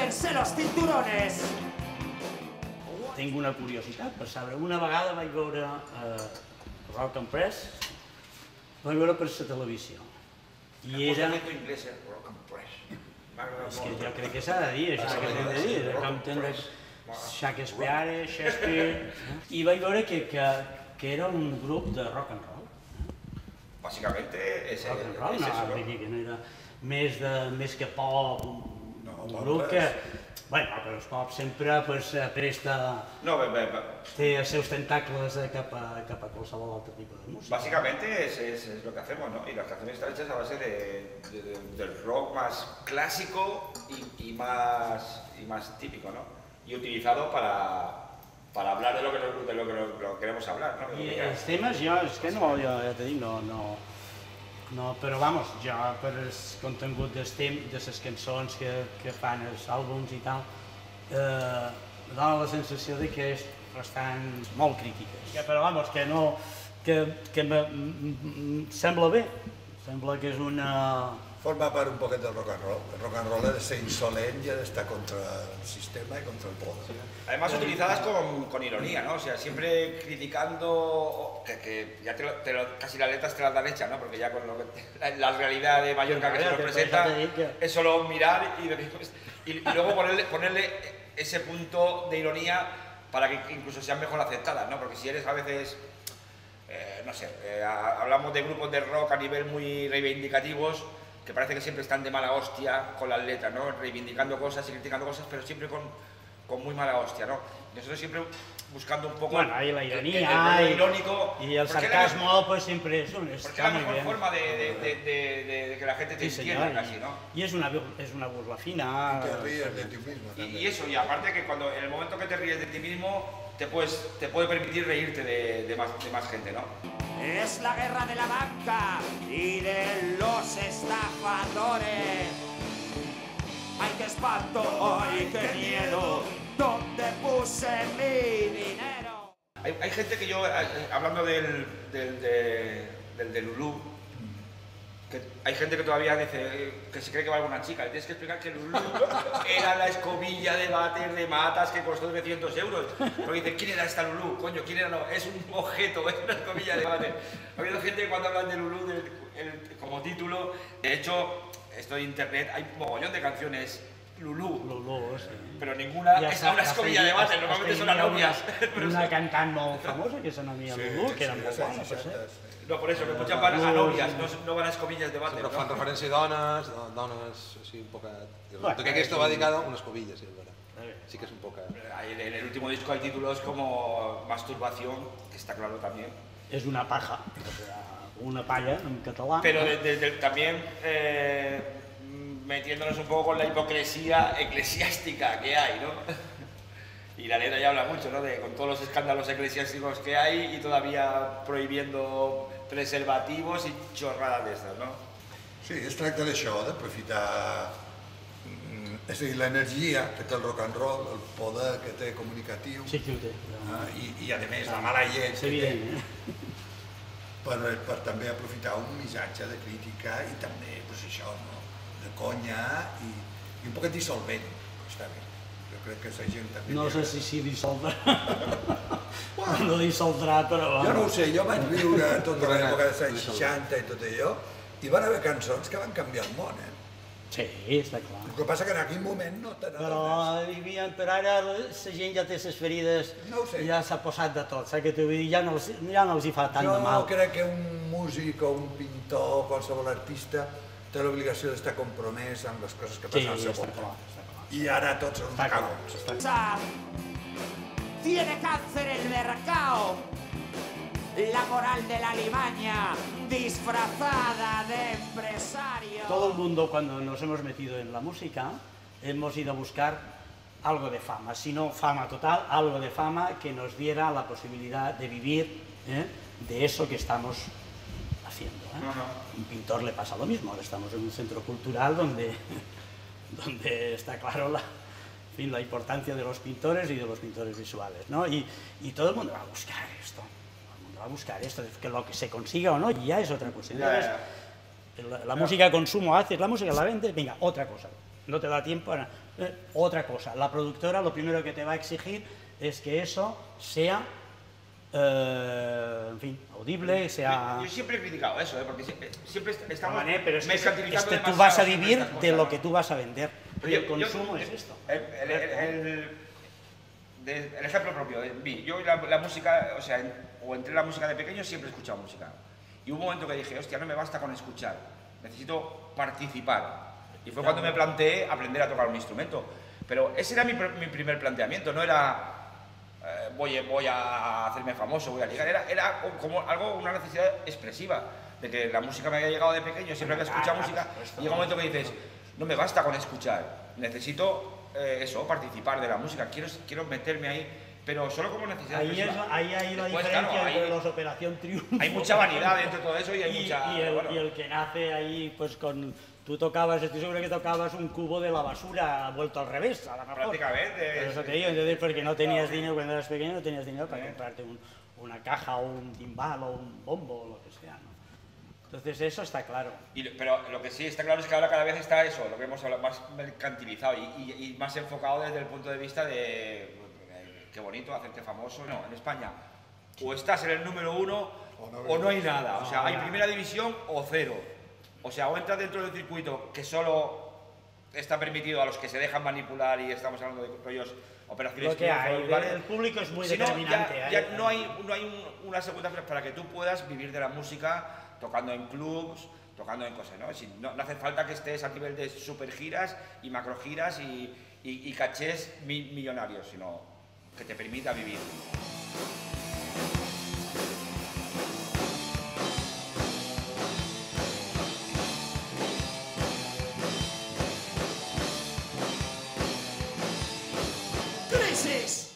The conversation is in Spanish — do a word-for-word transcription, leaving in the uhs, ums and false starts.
abróchense los cinturones. Tinc una curiositat per saber. Una vegada vaig veure eh, Rock and Press, vaig veure per la televisió. I era... inglés, Rock and Press. És que jo crec que s'ha de dir, això que hem de dir, com tindre Shakespeare, Shakespeare... I vaig veure que, que, que era un grup de rock and roll. Básicamente es, Rock and roll, es no, eso, vull dir que no era més, de, més que pop, un, No, un pop grup que... res. Bueno, però el pop sempre pues, presta... No, be- be- be- té els seus tentacles cap a, cap a qualsevol altre tipus de música. básicamente es, es, es lo que hacemos, ¿no? Y las canciones están hechas a base de, de- de- del rock más clásico y, y más, y más típico, ¿no? Y utilizado para, para hablar de lo que, nos- de lo que lo- lo queremos hablar, ¿no? I els temes jo, és que no, jo ja t'he dit, no, no, no, però vamos, jo per el contingut dels temps, de les cançons que, que fan els àlbums i tal, eh, dona la sensació de que és bastant molt crítiques. Que, però vamos, que no, que, que me, m, m, sembla bé, sembla que és una... Forma part un poquet del rock and roll. El rock and roll ha de ser insolent y ha de estar contra el sistema y contra el poder. Además utilizadas con, con ironía, ¿no? O sea, siempre criticando, que, que ya te lo- te lo- casi las letras te las dan hechas, ¿no? Porque ya con lo que, la, la realidad de Mallorca que se nos Que presenta, te dic que- es solo mirar y, y, y luego ponerle, ponerle ese punto de ironía para que incluso sean mejor aceptadas, ¿no? Porque si eres a veces, eh, no sé, eh, a- hablamos de grupos de rock a nivel muy reivindicativos, que parece que siempre están de mala hostia con las letras, ¿no? Reivindicando cosas y criticando cosas, pero siempre con, con muy mala hostia, ¿no? Nosotros siempre buscando un poco Bueno, ahí la el- ironía el- el y- irónico. Y el porque sarcasmo, pues siempre es un... la, porque es Está la muy mejor bien. forma de, de- de- de- de- de que la gente te Sí, entienda señor. casi, ¿no? Y es una, bu- es una burla fina. Te ríes de ti mismo Y, también. y eso, y aparte que cuando en el momento que te ríes de ti mismo, te, puedes, te puede permitir reírte de, de más, de más gente, ¿no? Es la guerra de la banca y de los estafadores. ¡Ay, qué espanto! ¡Ay, qué miedo! ¿Dónde puse mi dinero? Hay, hay gente que yo, eh, hablando del, del, de, del de Lulú, que hay gente que todavía dice eh, que se cree que va alguna chica. Le tienes que explicar que Lulú era la escobilla de váter de matas que costó trescientos euros. Porque dice, ¿quién era esta Lulú? Coño, ¿quién era? No, es un objeto, es una escobilla de váter. Ha habido gente que cuando hablan de Lulú del- el- como título, de hecho, esto de internet, hay un mogollón de canciones Lulú. Lulú, sí. Pero ninguna I es hasta- una hasta escobilla hi- de váter, hasta- normalmente hasta son hi las havia novias. Una, una cantant molt famosa que s'anomia Lulú, que era molt als bona, anys per cert. seixanta, sí. No, por eso, que muchas van a novias, no, no van a escobillas de váter. Però ¿no? fan referència a dones, do- dones així un poquet... Bueno, Bueno, que aquesta va dedicada a una escobilla, sí, és vera. Sí que és un poquet... Ahí En el último disco hay títulos como Masturbación, que está claro también. És una paja, o sea, una palla en català. Pero de- de- de- también eh, metiéndonos un poco con la hipocresía eclesiástica que hay, ¿no? Y la letra ya habla mucho, ¿no? De, con todos los escándalos eclesiásticos que hay y todavía prohibiendo preservativos y chorradas de estas, ¿no? Sí, es tracta d'això, d'aprofitar mm, és a dir, l'energia que té el rock and roll, el poder que té comunicatiu, Sí que ho té. ah, i, i a més la mala llet És que té, evident, eh? per, per també aprofitar un missatge de crítica i també, pues, això, no? De conya i, i un poquet dissolvent, està bé. Jo crec que la gent també... No li sé agrada. si s'hi dissoldrà. No dissoldrà, però... Jo no ho sé, jo vaig viure tota l'època dels anys seixanta i tot allò, i van haver cançons que van canviar el món, eh? Sí, està clar. El que passa que en aquell moment no te Però, n'adones. hi havia, però ara la gent ja té les ferides, No ho sé. ja s'ha posat de tot, saps què t'ho vull dir? Ja no, els, ja no els hi fa tant Jo de mal. crec que un músic o un pintor o qualsevol artista té l'obligació d'estar compromès amb les coses que Sí, passen al seu està voltant. clar, està clar. I ara tots són Està clar, cagons. està clar. Tiene cáncer el mercado. La moral de la limaña disfrazada de empresario. Todo el mundo, cuando nos hemos metido en la música, hemos ido a buscar algo de fama, si no fama total, algo de fama que nos diera la posibilidad de vivir, ¿eh?, de eso que estamos haciendo, ¿eh? Ajá. Un pintor le pasa lo mismo, ahora estamos en un centro cultural donde, donde está claro la, en fin, la importancia de los pintores y de los pintores visuales, ¿no? Y, y todo el mundo va a buscar esto, todo el mundo va a buscar esto, que lo que se consiga o no ya es otra cosa. Entonces, Ya, la, la música consumo haces, la música la vendes, venga, otra cosa. No te da tiempo a... Eh, otra cosa, la productora lo primero que te va a exigir es que eso sea, eh, en fin, audible, sea... Yo, yo siempre he criticado eso, ¿eh? Porque siempre, siempre estamos Vale, pero es que, es mercantilizando que tú demasiado vas a siempre vivir estas de cosas, lo ¿no? que tú vas a vender. Y Yo- el yo- consumo yo- es esto. El, el- el- el- de- el ejemplo propio, de mí. Yo la, la música, o sea, en- o entré en la música de pequeño, siempre he escuchado música. Y hubo un momento que dije, hostia, no me basta con escuchar, necesito participar. Y fue cuando me planteé aprender a tocar un instrumento. Pero ese era mi, pr- mi primer planteamiento, no era eh, voy, voy a hacerme famoso, voy a ligar, era, era como algo, una necesidad expresiva, de que la música me había llegado de pequeño, siempre había escuchado Ah, música, por supuesto. y llega un momento que dices, no me basta con escuchar, necesito eh, eso, participar de la música, quiero, quiero meterme ahí, pero solo como necesidad Ahí, es, expresiva. ahí hay la Después, diferencia claro, entre hay- los Operación Triunfo. Hay mucha vanidad dentro de todo eso y hay y, mucha... y el, bueno, y el que nace ahí, pues con... Tú tocabas, estoy seguro que tocabas un cubo de la basura vuelto al revés, a lo mejor. prácticamente... Pero eso te digo, entonces porque no tenías dinero, cuando eras pequeño no tenías dinero para comprarte un- una caja o un timbal o un bombo o lo que sea, ¿no? Entonces eso está claro. Y lo- pero lo que sí está claro es que ahora cada vez está eso, lo que hemos hablado, más mercantilizado y, y- y más enfocado desde el punto de vista de eh, qué bonito hacerte famoso. No, en España o estás en el número uno O no o no hay ves. nada. O sea, hay primera división o cero. O sea, o entras dentro del circuito que solo está permitido a los que se dejan manipular y estamos hablando de rollos, operaciones Lo que triunfo, hay, ¿vale? el público es muy Si no, ya- determinante. ya hay- no hay, no hay un- una segunda fase para que tú puedas vivir de la música tocando en clubs, tocando en cosas, ¿no? Si no, no hace falta que estés a nivel de super giras y macro giras y, y- y cachés mi- millonarios, sino que te permita vivir. Crisis.